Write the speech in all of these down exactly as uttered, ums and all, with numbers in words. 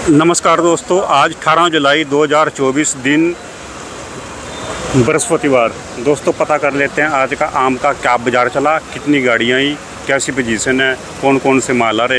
नमस्कार दोस्तों, आज अठारह जुलाई दो हज़ार चौबीस दिन बृहस्पतिवार। दोस्तों पता कर लेते हैं आज का आम का क्या बाज़ार चला, कितनी गाड़ियाँ आई, कैसी पोजीशन है, कौन कौन से माल आ रहे।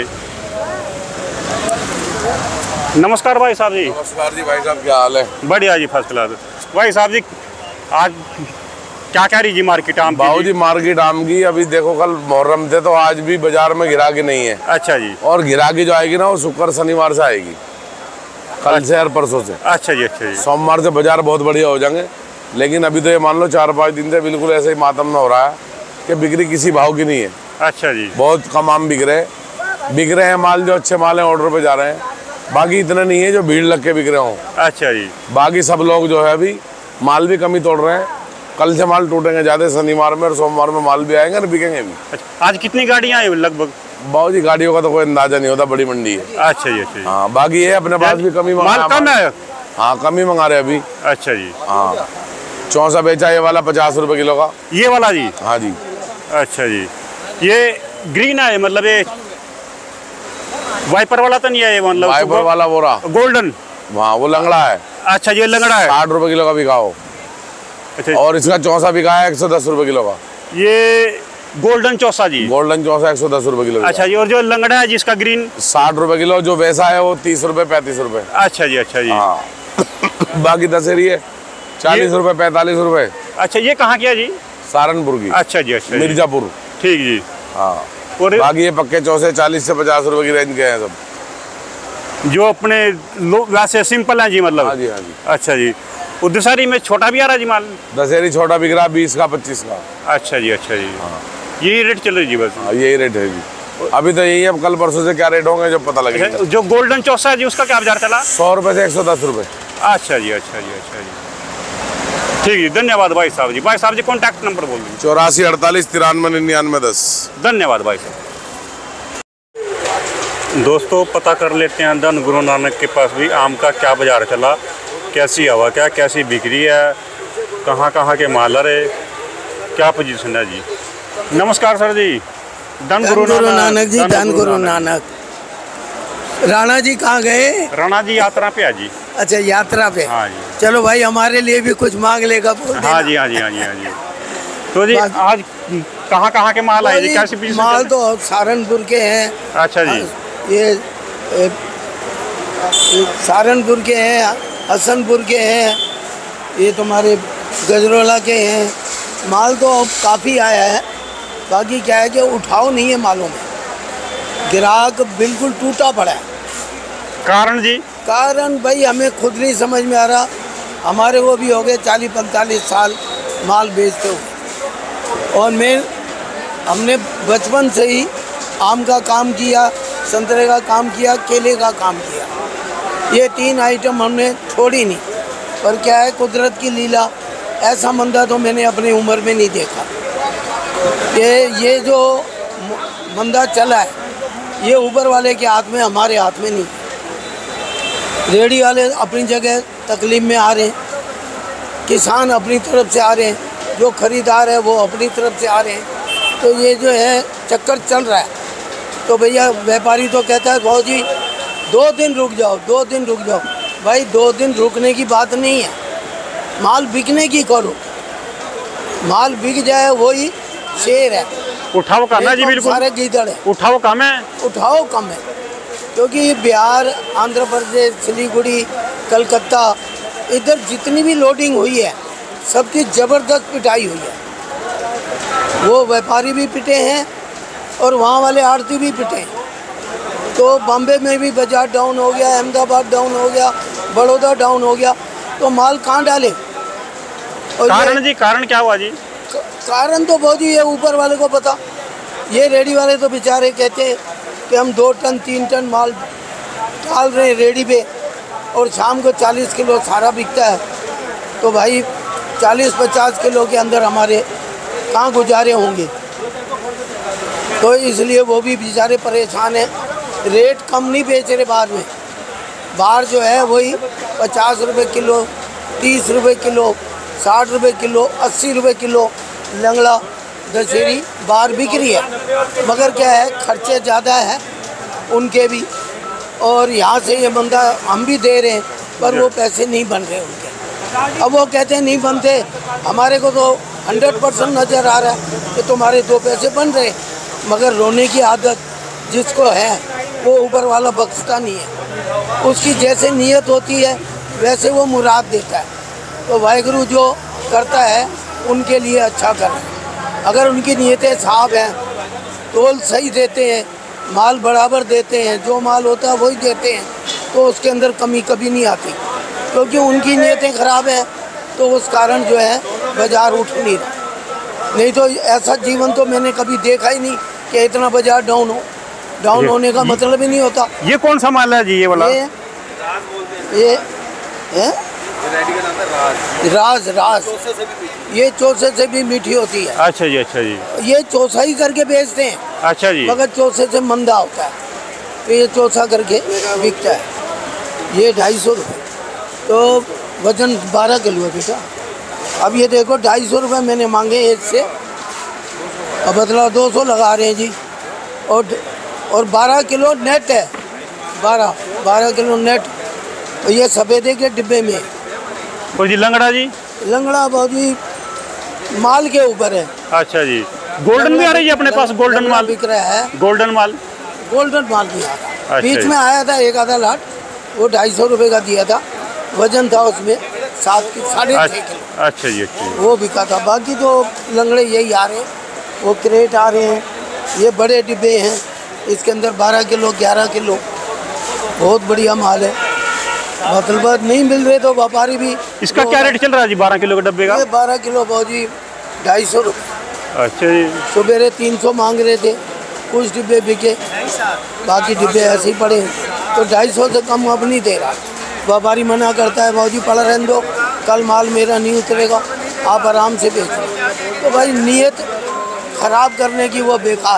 नमस्कार भाई साहब जी। नमस्कार जी भाई साहब, क्या हाल है? बढ़िया जी, फर्स्ट क्लास। भाई साहब जी आज क्या कह रही जी मार्केट आम बाबू जी? मार्केट आम की अभी देखो, कल मुहर्रम थे तो आज भी बाजार में गिराकी नहीं है। अच्छा जी। और गिराकी जो आएगी ना वो शुक्र शनिवार से आएगी, कल से और परसों से। अच्छा जी। अच्छा जी। सोमवार से बाजार बहुत बढ़िया हो जाएंगे, लेकिन अभी तो ये मान लो चार पाँच दिन से बिल्कुल ऐसे ही मातम में हो रहा है कि बिक्री किसी भाव की नहीं है। अच्छा जी। बहुत कम आम बिक रहे हैं बिक रहे हैं माल जो अच्छे माल हैं ऑर्डर पे जा रहे हैं, बाकी इतना नहीं है जो भीड़ लग के बिक रहे हों। अच्छा जी। बाकी सब लोग जो है अभी माल भी कमी तोड़ रहे हैं, कल से माल टूटेंगे ज़्यादा शनिवार में, और सोमवार में माल भी आएंगे और बिकेंगे भी। अच्छा, आज कितनी गाड़ियाँ आई लगभग? बाबू जी गाड़ियों का तो कोई अंदाजा नहीं होता, बड़ी मंडी है। अच्छा जी। अच्छा जी। हाँ, बाकी ये अपने पास भी कमी माल कम है। हाँ, कमी मंगा रहे अभी। अच्छा जी। हाँ, चौसा बेचा ये वाला पचास रुपए किलो का। ये वाला जी? हाँ जी। अच्छा जी। ये ग्रीन है, मतलब ये वाइपर वाला तो नहीं है ये? मतलब वाइपर वाला वो रहा गोल्डन। हाँ, वो लंगड़ा है। अच्छा जी, लंगड़ा है। साठ रुपए किलो का बिका हो। अच्छा। और इसका चौसा बिका है एक सौ दस रुपए किलो का। ये गोल्डन चौसा जी? गोल्डन चौसा एक सौ दस रुपए किलो। अच्छा जी। और जो लंगड़ा है जिसका ग्रीन? साठ रुपए किलो। जो वैसा है वो तीस रुपए पैंतीस रुपए। अच्छा जी। अच्छा जी। हाँ। बाकी दशहरी है चालीस रुपए पैंतालीस रुपए। अच्छा, ये कहाँ की है जी? सहारनपुर की। अच्छा जी। अच्छा, मिर्जापुर। ठीक जी। हाँ। और बाकी ये पक्के चौसे चालीस से पचास रुपए की रेंज के हैं सब, जो अपने लोग वैसे सिंपल हैं जी, मतलब? हाँ जी। हाँ जी। अच्छा जी। और दशहरी में छोटा भी आ रहा है जी माल? दशहरी छोटा बिक रहा है बीस का पच्चीस का। अच्छा जी। अच्छा जी। हाँ, यही रेट चल रही जी बस? हाँ, यही रेट है जी। अभी तो यही है, अब कल परसों से क्या रेट होंगे जब पता लगेगा। अच्छा, जो गोल्डन चौसा है जी उसका क्या बाजार चला? सौ रुपए से एक सौ दस रुपए। अच्छा जी। अच्छा जी। अच्छा जी। ठीक है, धन्यवाद भाई साहब जी। भाई साहब जी कॉन्टैक्ट नंबर बोल दीजिए। चौरासी अड़तालीस तिरानवे निन्यानवे दस। धन्यवाद भाई साहब। दोस्तों पता कर लेते हैं धन गुरु नानक के पास भी आम का क्या बाजार चला, कैसी हवा, क्या कैसी बिक्री है, कहाँ कहाँ के माल रहे, क्या पोजीशन है जी। नमस्कार सर जी। धन गुरु नानक जी। धन गुरु नानक। राणा जी कहाँ गए? राणा जी यात्रा पे है जी। अच्छा, यात्रा पे। हाँ जी। चलो भाई, हमारे लिए भी कुछ मांग लेगा, बोल देना। हाँ जी। हाँ जी। हाँ जी। हाँ जी। तो जी आज कहाँ कहाँ के माल आए जी, कैसी पोजीशन? माल तो सहारनपुर के हैं। अच्छा जी। ये ए, सहारनपुर के हैं, हसनपुर के हैं, ये तुम्हारे गजरोला के हैं। माल तो काफ़ी आया है, बाकी क्या है कि उठाव नहीं है मालों में, ग्राहक बिल्कुल टूटा पड़ा है। कारण जी? कारण भाई हमें खुद नहीं समझ में आ रहा। हमारे वो भी हो गए चालीस पैंतालीस साल माल बेचते हुए, और मैं हमने बचपन से ही आम का काम किया, संतरे का काम किया, केले का काम किया। ये तीन आइटम हमने छोड़ी नहीं। पर क्या है, कुदरत की लीला, ऐसा मंदा तो मैंने अपनी उम्र में नहीं देखा। ये ये जो मंदा चला है ये ऊपर वाले के हाथ में, हमारे हाथ में नहीं। रेडी वाले अपनी जगह तकलीफ में आ रहे हैं, किसान अपनी तरफ से आ रहे हैं, जो खरीदार है वो अपनी तरफ से आ रहे हैं। तो ये जो है चक्कर चल रहा है। तो भैया व्यापारी तो कहता है भाव जी दो दिन रुक जाओ, दो दिन रुक जाओ। भाई दो दिन रुकने की बात नहीं है, माल बिकने की करो। माल बिक जाए वही शेर है। उठाओ कम है जी, बिल्कुल सारे गीदड़ है। उठाओ कम है। उठाओ कम है, क्योंकि बिहार, आंध्र प्रदेश, सिलीगुड़ी, कलकत्ता, इधर जितनी भी लोडिंग हुई है सबकी ज़बरदस्त पिटाई हुई है। वो व्यापारी भी पिटे हैं और वहाँ वाले आड़ती भी पिटे हैं। तो बॉम्बे में भी बाजार डाउन हो गया, अहमदाबाद डाउन हो गया, बड़ौदा डाउन हो गया। तो माल कहाँ डाले? और कारण जी, कारण क्या हुआ जी? कारण तो बहुत ही है, ऊपर वाले को पता। ये रेडी वाले तो बेचारे कहते हैं कि हम दो टन तीन टन माल डाल रहे हैं रेडी पे, और शाम को चालीस किलो सारा बिकता है। तो भाई चालीस पचास किलो के अंदर हमारे कहाँ गुजारे होंगे? तो इसलिए वो भी बेचारे परेशान हैं। रेट कम नहीं बेच रहे बाहर में। बाहर जो है वही पचास रुपये किलो, तीस रुपये किलो, साठ रुपये किलो, अस्सी रुपये किलो लंगड़ा दशहरी बाहर बिक रही है। मगर क्या है, खर्चे ज़्यादा है उनके भी, और यहाँ से ये बंदा हम भी दे रहे हैं, पर वो पैसे नहीं बन रहे उनके। अब वो कहते हैं नहीं बनते, हमारे को तो हंड्रेड परसेंट नज़र आ रहा है कि तुम्हारे दो पैसे बन रहे, मगर रोने की आदत जिसको है वो ऊपर वाला बख्शता नहीं है। उसकी जैसे नीयत होती है वैसे वो मुराद देता है। तो वाहिगुरु जो करता है उनके लिए अच्छा कर रहे हैं। अगर उनकी नीयतें साफ हैं, तोल सही देते हैं, माल बराबर देते हैं, जो माल होता है वही देते हैं, तो उसके अंदर कमी कभी नहीं आती। क्योंकि उनकी नीयतें ख़राब हैं तो उस कारण जो है बाज़ार उठ नहीं रहा। नहीं तो ऐसा जीवन तो मैंने कभी देखा ही नहीं कि इतना बाज़ार डाउन हो। डाउन होने का मतलब ही नहीं होता। ये कौन सा माल है जी ये वाला? ये ये है राज राज ये चौसे से भी मीठी होती है। अच्छा जी, अच्छा जी। ये चौसा ही करके बेचते हैं। अच्छा जी। मगर चौसे से मंदा होता है, तो ये चौसा करके बिकता है। ये ढाई सौ रुपये, तो वजन बारह किलो है बेटा। अब ये देखो ढाई सौ रुपये मैंने मांगे एक से, अब बदला दो सौ लगा रहे हैं जी। और और बारह किलो नेट है, बारह बारह किलो नेट। और ये सफ़ेदे के डिब्बे में। और जी लंगड़ा जी? लंगड़ा भाजी माल के ऊपर है। अच्छा जी। गोल्डन भी आ रही है अपने पास? गोल्डन माल बिक रहा है। गोल्डन माल गोल्डन माल भी आ रहा है। अच्छा बीच जी। में आया था एक आधा लाट, वो ढाई सौ रुपये का दिया था। वजन था उसमें सात की साढ़े छः किलो। अच्छा जी, अच्छा जी। वो बिका था। बाकी तो लंगड़े यही आ रहे हैं, वो क्रेट आ रहे हैं। ये बड़े डिब्बे हैं, इसके अंदर बारह किलो ग्यारह किलो बहुत बढ़िया माल है। मतलब नहीं मिल रहे तो व्यापारी भी। इसका क्या रेट चल रहा है जी बारह किलो के डब्बे का? ये बारह किलो भाजी ढाई सौ रुपये। अच्छा जी। सुबेरे तीन सौ मांग रहे थे, कुछ डिब्बे बिके, बाकी डिब्बे ऐसे ही पड़े हैं। तो ढाई सौ से कम अब नहीं दे रहा। व्यापारी मना करता है भाजी पड़ा रहने दो, कल माल मेरा नहीं उतरेगा, आप आराम से बेचो। तो भाई नीयत ख़राब करने की वो बेकार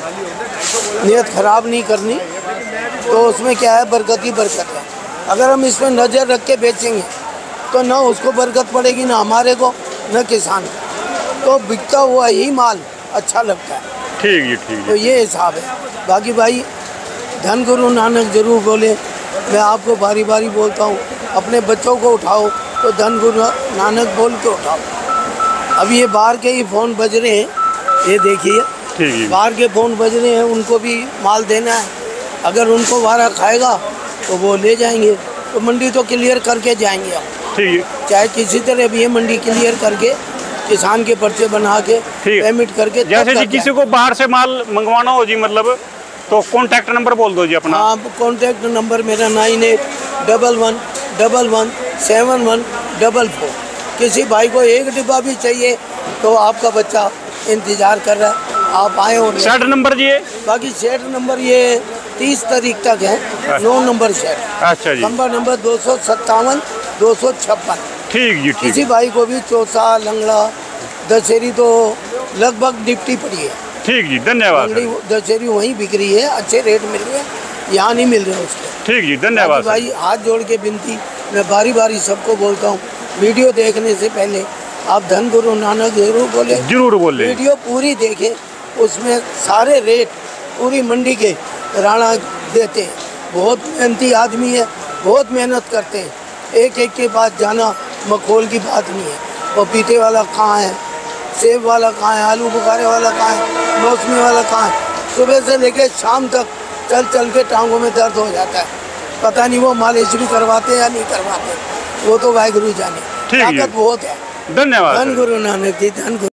है। नीयत ख़राब नहीं करनी, तो उसमें क्या है बरकत ही बरकत है। अगर हम इसमें नज़र रख के बेचेंगे तो ना उसको बरकत पड़ेगी, ना हमारे को, न किसान को। तो बिकता हुआ ही माल अच्छा लगता है। ठीक जी, ठीक तो जी। ये हिसाब है। बाकी भाई धन गुरु नानक जरूर बोले। मैं आपको बारी बारी बोलता हूँ, अपने बच्चों को उठाओ तो धन गुरु नानक बोल के उठाओ। अब ये बाहर के ही फ़ोन बज रहे हैं, ये देखिए ठीक है। बाहर के फ़ोन बज रहे हैं, उनको भी माल देना है। अगर उनको वारा खाएगा तो वो ले जाएंगे, तो मंडी तो क्लियर करके जाएंगे हम। ठीक है। चाहे किसी तरह भी ये मंडी क्लियर करके किसान के पर्चे बना के पेमेंट करके। जैसे जी किसी को बाहर से माल मंगवाना हो जी, मतलब तो कॉन्टैक्ट नंबर बोल दो जी अपना। हाँ, कॉन्टैक्ट नंबर मेरा nine eight double one double one seven one double four. किसी भाई को एक डिब्बा भी चाहिए तो आपका बच्चा इंतज़ार कर रहा है, आप आए। और शेड नंबर जी? बाकी शेड नंबर ये तीस तारीख तक है, नौ नंबर शेड। अच्छा जी। नंबर नंबर दो सौ सत्तावन दो सौ छप्पन। ठीक जी, ठीक। किसी भाई को भी चौसा लंगड़ा दशहरी तो लगभग डिप्टी पड़ी है। ठीक जी, धन्यवाद। दशहरी वहीं बिक रही है, अच्छे रेट मिल रहे हैं, यहाँ नहीं मिल रहे उसके। ठीक जी, धन्यवाद भाई हाथ जोड़ के विनती मैं बारी बारी सबको बोलता हूँ, वीडियो देखने से पहले आप धन गुरु नानक जरूर बोले। जरूर बोले। वीडियो पूरी देखें, उसमें सारे रेट पूरी मंडी के राणा देते हैं। बहुत मेहनती आदमी है, बहुत मेहनत करते हैं। एक एक के पास जाना मखौल की बात नहीं है। पपीते वाला कहाँ है, सेब वाला कहाँ है, आलू बुखारे वाला कहाँ है, मौसमी वाला कहाँ है। सुबह से लेकर शाम तक चल चल के टांगों में दर्द हो जाता है। पता नहीं वो मालिश भी करवाते या नहीं करवाते, वो तो वाहिगुरु जाने। ताकत बहुत है। धन्यवाद। धन गुरु नानक जी, धन गुरु।